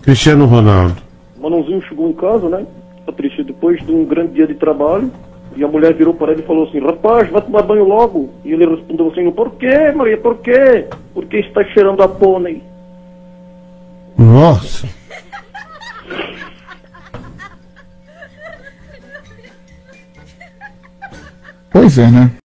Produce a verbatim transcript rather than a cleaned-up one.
Cristiano Ronaldo. O Manãozinho chegou em casa, né, Patrícia, depois de um grande dia de trabalho, e a mulher virou para ele e falou assim: rapaz, vai tomar banho logo. E ele respondeu assim: por quê, Maria, por quê? Porque está cheirando a pônei. Nossa. Pois é, né?